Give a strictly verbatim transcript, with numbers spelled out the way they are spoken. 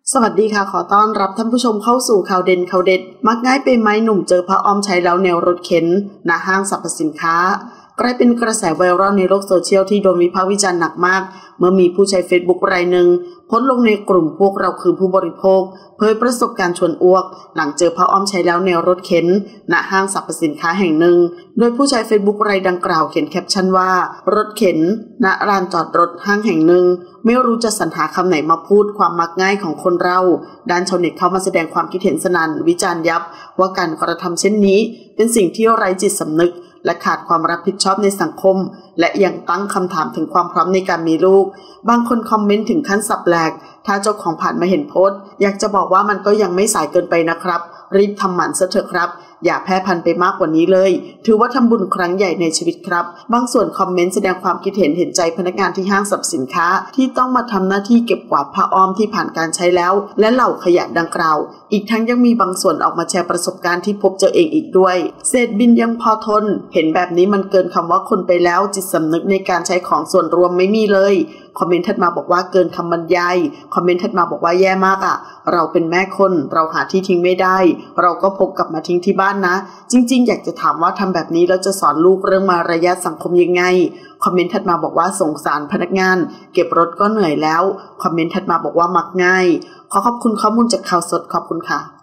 สวัสดีค่ะขอต้อนรับท่านผู้ชมเข้าสู่ข่าวเด่นข่าวเด็ดมักง่ายไปไหมหนุ่มเจอพระอ้อมใช้แล้วแนวรถเข็นณห้างสรรพสินค้ากลายเป็นกระแสไวรัลในโลกโซเชียลที่โดนวิพากษ์วิจารณ์หนักมากเมื่อมีผู้ใช้ Facebook รายหนึ่งโพสต์ลงในกลุ่มพวกเราคือผู้บริโภคเผยประสบการณ์ชวนอ้วกหลังเจอพระอ้อมใช้แล้วแนวรถเข็นณห้างสรรพสินค้าแห่งหนึ่งโดยผู้ใช้ Facebook รายดังกล่าวเขียนแคปชั่นว่ารถเข็นณลานจอดรถห้างแห่งหนึ่งไม่รู้จะสรรหาคำไหนมาพูดความมักง่ายของคนเราด้านชาวเน็ตเข้ามาแสดงความคิดเห็นสนั่นวิจารณ์ยับว่าการกระทำเช่นนี้เป็นสิ่งที่ไร้จิตสำนึกและขาดความรับผิดชอบในสังคมและยังตั้งคำถามถึงความพร้อมในการมีลูกบางคนคอมเมนต์ถึงขั้นสับแหลกถ้าเจ้าของผ่านมาเห็นโพสต์อยากจะบอกว่ามันก็ยังไม่สายเกินไปนะครับรีบทำหมันซะเถอะครับอย่าแพร่พันธุ์ไปมากกว่านี้เลยถือว่าทำบุญครั้งใหญ่ในชีวิตครับบางส่วนคอมเมนต์แสดงความคิดเห็นเห็นใจพนักงานที่ห้างสรรพสินค้าที่ต้องมาทำหน้าที่เก็บกวาดผ้าอ้อมที่ผ่านการใช้แล้วและเหล่าขยะดังกล่าวอีกทั้งยังมีบางส่วนออกมาแชร์ประสบการณ์ที่พบเจอเองอีกด้วยเศษบินยังพอทนเห็นแบบนี้มันเกินคำว่าคนไปแล้วจิตสำนึกในการใช้ของส่วนรวมไม่มีเลยคอมเมนต์ถัดมาบอกว่าเกินคำบรรยายคอมเมนต์ถัดมาบอกว่าแย่มากอ่ะเราเป็นแม่คนเราหาที่ทิ้งไม่ได้เราก็พกกลับมาทิ้งที่บ้านนะจริงๆอยากจะถามว่าทำแบบนี้แล้วจะสอนลูกเรื่องมารยาทสังคมยังไงคอมเมนต์ถัดมาบอกว่าสงสารพนักงานเก็บรถก็เหนื่อยแล้วคอมเมนต์ถัดมาบอกว่ามักง่ายขอขอบคุณข้อมูลจากข่าวสดขอบคุณค่ะ